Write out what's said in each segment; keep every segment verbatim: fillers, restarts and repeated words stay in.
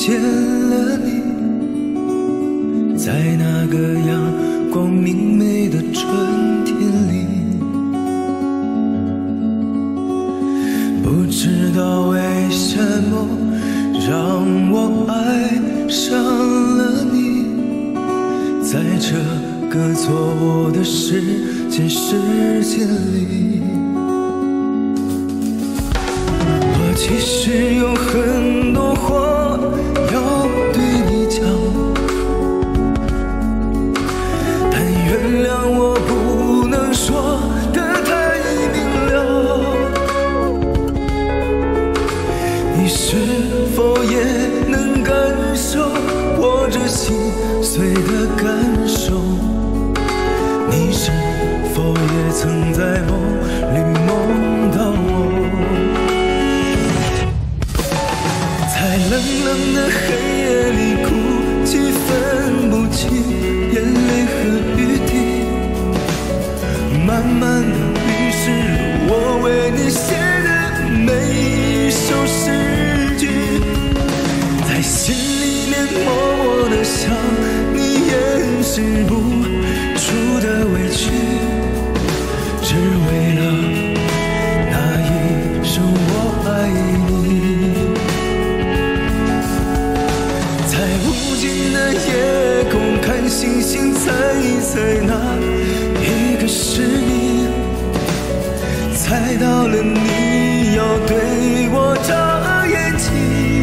见了你，在那个阳光明媚的春天里，不知道为什么让我爱上了你，在这个错误的时间时间里，我其实有很多话要对你讲，但原谅我不能说得太明了。你是否也能感受我这心碎的感受？你是否也曾在梦里梦到我？在冷冷的黑夜里哭泣，分不清眼泪和雨滴，慢慢的淋湿了我为你写的每一首诗句，在心里面默默的想你掩饰不住的委屈，只为了那一声我爱你。在无尽的夜空看星星，猜一猜哪一个是你，猜到了你要对我眨眼睛，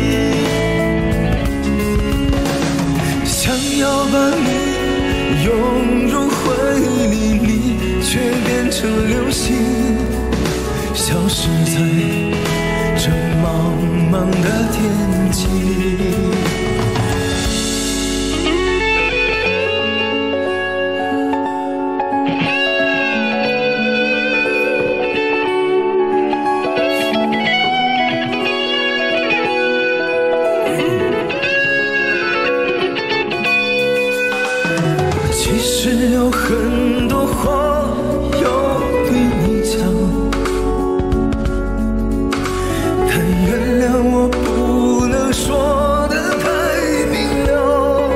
想要把你拥入怀里，你却变成流星，消失在这茫茫的天际。其实有很多话要对你讲，但原谅我不能说得太明了。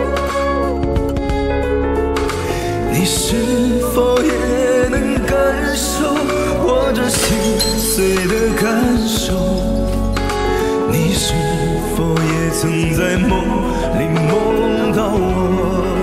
你是否也能感受我这心碎的感受？你是否也曾在梦里梦到我？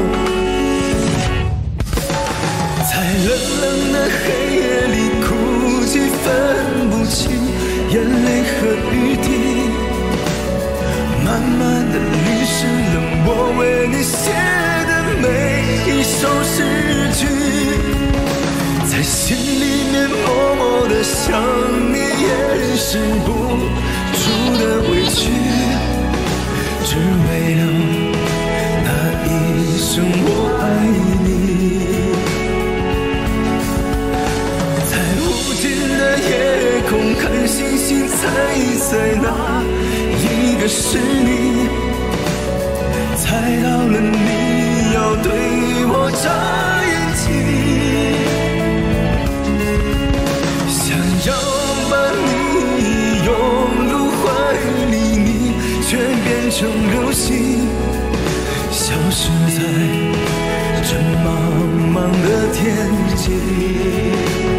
在冷冷的黑夜里哭泣，分不清眼泪和雨滴，慢慢的淋湿了我为你写的每一首诗句，在心里面默默的想你掩饰不住的委屈，只为了那一声我爱你。夜空看星星，猜一猜哪一个是你，猜到了你要对我眨眼睛，想要把你拥入怀里，你却变成流星，消失在这茫茫的天际。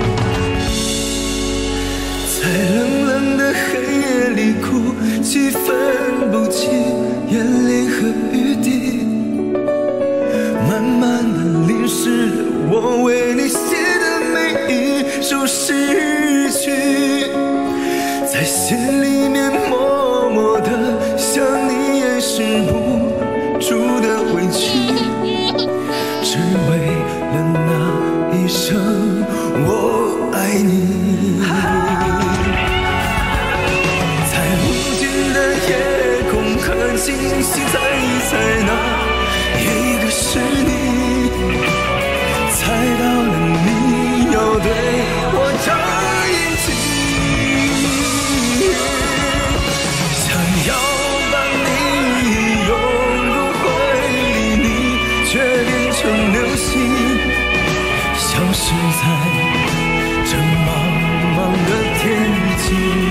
在冷冷的黑夜里哭泣，分不清眼泪和雨滴，慢慢的淋湿了我为你写的每一首诗句，在心里面默默的想你掩饰不住的委屈，只为了那一声我爱你。看星星，猜一猜哪一个是你，猜到了你要对我眨眼睛，想要把你拥入怀里，你却变成流星，消失在这茫茫的天际。